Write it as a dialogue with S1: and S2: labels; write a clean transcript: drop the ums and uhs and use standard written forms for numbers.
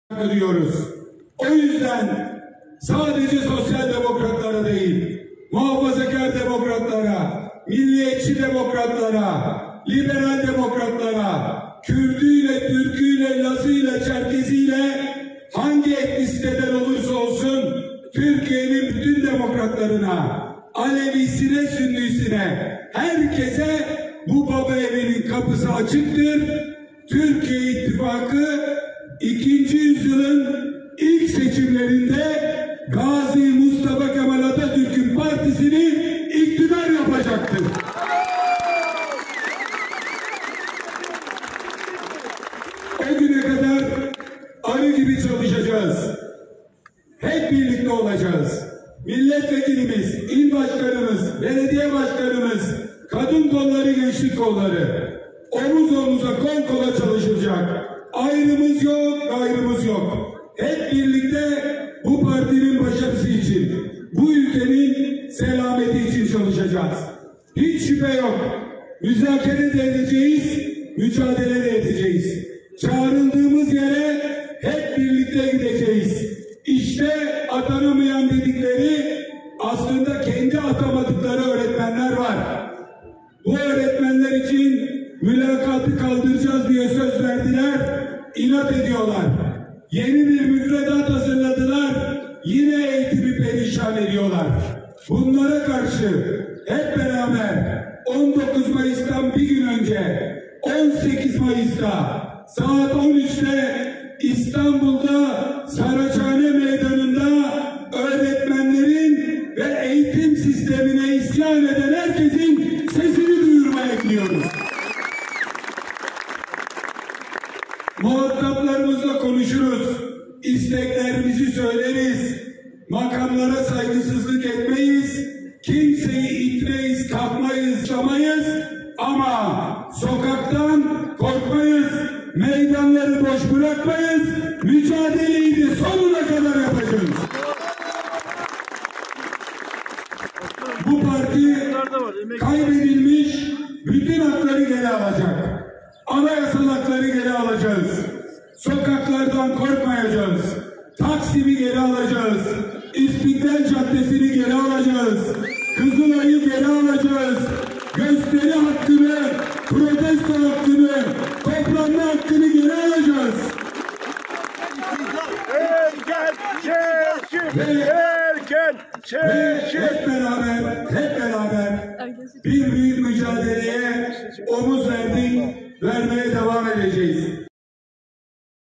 S1: diyoruz. O yüzden sadece sosyal demokratlara değil, muhafazakar demokratlara, milliyetçi demokratlara, liberal demokratlara, Kürdüyle, Türküyle, Lazıyla, Çerkeziyle, hangi etnisiteden olursa olsun Türkiye'nin bütün demokratlarına, Alevisine, Sünnisine, herkese bu baba evinin kapısı açıktır. Türkiye İttifakı 2. yüzyılın ilk seçimlerinde Gazi Mustafa Kemal Atatürk'ün partisini iktidar yapacaktır. O güne kadar arı gibi çalışacağız. Hep birlikte olacağız. Milletvekilimiz, il başkanımız, belediye başkanımız, kadın kolları, gençlik kolları omuz omuza, kol kola çalışılacak. Ayrımız yok, gayrımız yok. Hep birlikte bu partinin başarısı için, bu ülkenin selameti için çalışacağız. Hiç şüphe yok. Müzakere de edeceğiz, mücadele de edeceğiz. Çağrıldığımız yere hep birlikte gideceğiz. İşte atanamayan dedikleri aslında kendi atamadıkları öğretmenler var. Bu öğretmenler için mülakatı kaldıracağız diye söz verdiler, inat ediyorlar. Yeni bir müfredat hazırladılar, yine eğitimi perişan ediyorlar. Bunlara karşı hep beraber 19 Mayıs'tan bir gün önce 18 Mayıs'ta saat 13'te İstanbul'da Saraçhane Meydanı'nda öğretmenlerin ve eğitim sistemine isyan eden herkesin sesini duyurmaya gidiyoruz. Muhataplarımızla konuşuruz, isteklerimizi söyleriz, makamlara saygısızlık etmeyiz, kimseyi itmeyiz, kalkmayız, çamayız ama sokaktan korkmayız, meydanları boş bırakmayız, mücadeleyi de sonuna kadar yapacağız. Bu parti kaybedilmiş bütün hakları geri alacak. Anayasal hakları geri alacağız. Sokaklardan korkmayacağız. Taksim'i geri alacağız. İstiklal Caddesi'ni geri alacağız. Kızılay'ı geri alacağız. Gösteri hakkını, protesto hakkını, toplanma hakkını geri alacağız.
S2: Erken seçim! Erken seçim!
S1: Hep beraber bir büyük mücadeleye omuz verdik, vermeye devam edeceğiz.